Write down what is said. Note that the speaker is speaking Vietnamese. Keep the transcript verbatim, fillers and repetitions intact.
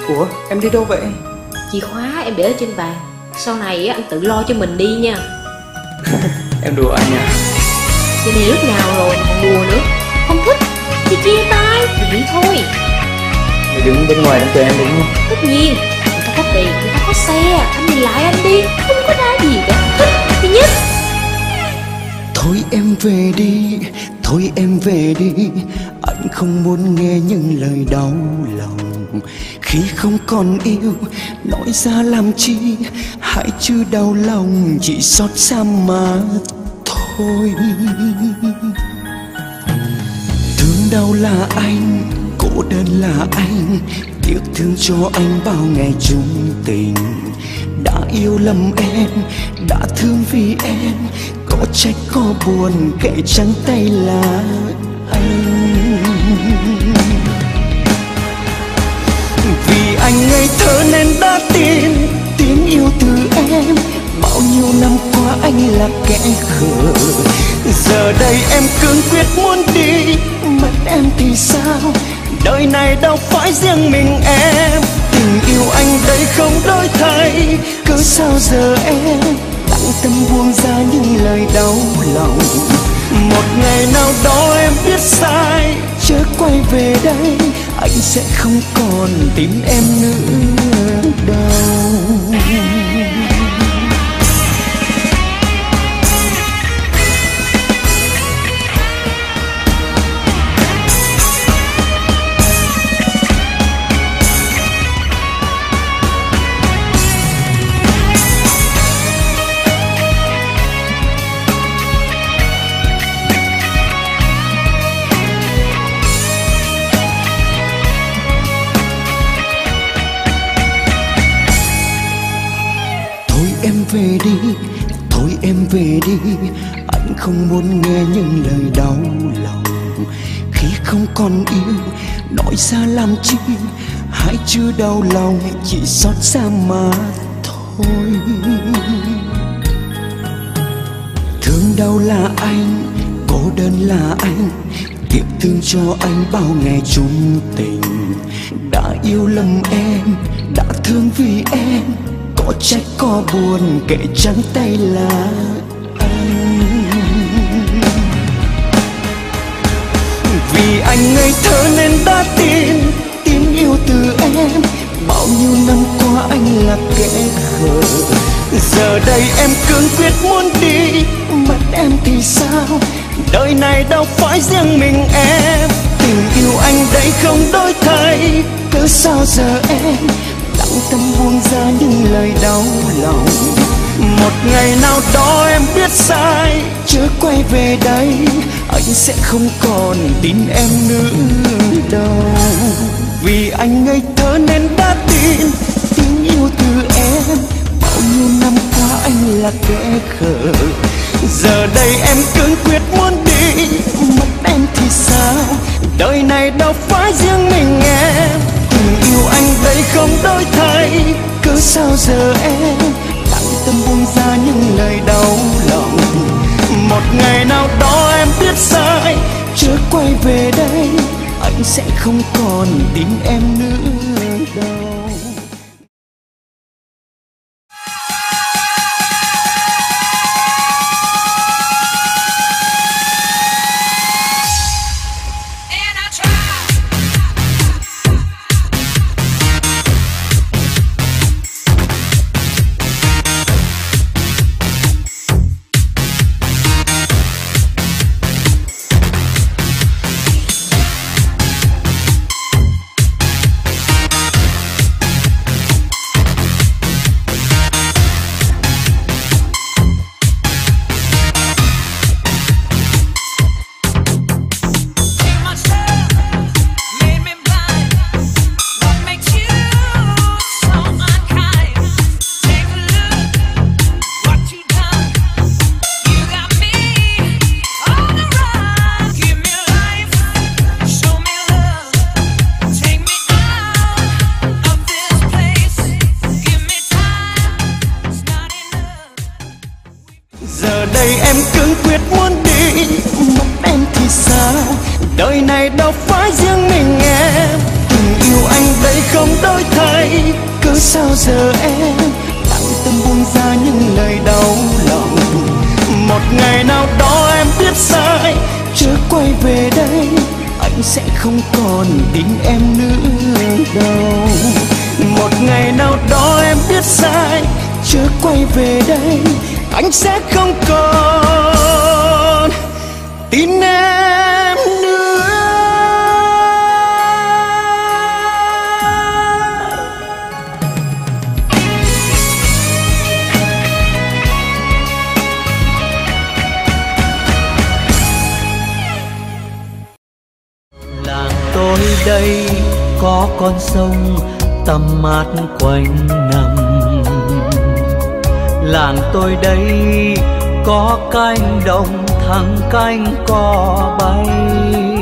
Ủa em đi đâu vậy? Chìa khóa em để ở trên bàn. Sau này anh tự lo cho mình đi nha. Em đùa anh nha. Chuyện này lúc nào rồi mà còn đùa nữa. Không thích thì chia tay, thì vậy thôi. Mày đứng bên ngoài đang chờ em đúng không? Tất nhiên, người ta có tiền, người ta có xe. Anh nhìn lại anh đi, không có ra gì cả. Thích thì nhất. Thôi em về đi, thôi em về đi. Anh không muốn nghe những lời đau lòng. Khi không còn yêu, nói ra làm chi. Hãy chứ đau lòng, chỉ xót xa mà thôi. Thương đau là anh, cô đơn là anh. Tiếc thương cho anh bao ngày chung tình. Đã yêu lầm em, đã thương vì em. Có trách có buồn, kể trắng tay là anh. Vì anh ngây thơ nên đã tin tiếng yêu từ em. Bao nhiêu năm qua anh là kẻ khờ. Giờ đây em cương quyết muốn đi, mất em thì sao? Đời này đâu phải riêng mình em. Tình yêu anh đây không đổi thay. Cớ sao giờ em lặng tâm buông ra những lời đau lòng. Một ngày nào đó em biết sai, chớ quay về đây. Anh sẽ không còn tìm em nữa đâu. Em về đi, thôi em về đi. Anh không muốn nghe những lời đau lòng. Khi không còn yêu, nói ra làm chi. Hãy chưa đau lòng, chỉ xót xa mà thôi. Thương đau là anh, cô đơn là anh. Tiếc thương cho anh bao ngày chung tình. Đã yêu lầm em, đã thương vì em. Có trách có buồn, kể trắng tay là anh. Vì anh ngây thơ nên đã tin tiếng yêu từ em. Bao nhiêu năm qua anh là kẻ khờ. Giờ đây em cương quyết muốn đi, mất em thì sao? Đời này đâu phải riêng mình em. Tình yêu anh đây không đổi thay. Cớ sao giờ em lặng tâm buông ra những lời đau lòng. Một ngày nào đó em biết sai, chớ quay về đây. Anh sẽ không còn tin em nữa đâu. Vì anh ngây thơ nên đã tin tiếng yêu từ em. Bao nhiêu năm qua anh là kẻ khờ. Giờ đây em cương quyết muốn đi, mất em thì sao? Đời này đâu phải riêng mình em. Tình yêu anh đây không đổi thay. Cớ sao giờ em lặng tâm buông ra những lời đau lòng. Một ngày nào đó em biết sai, chớ quay về đây. Anh sẽ không còn tin em nữa đâu. Giờ đây em cương quyết muốn đi, mất em thì sao? Đời này đâu phải riêng mình em. Tình yêu anh đây không đổi thay. Cớ sao giờ em lặng tâm buông ra những lời đau lòng. Một ngày nào đó em biết sai, chớ quay về đây, anh sẽ không còn tin em nữa đâu. Một ngày nào đó em biết sai, chớ quay về đây, anh sẽ không còn tin em nữa. Làng tôi đây có con sông tầm mát quanh năm. Làng tôi đây có cánh đồng thẳng cánh cò bay.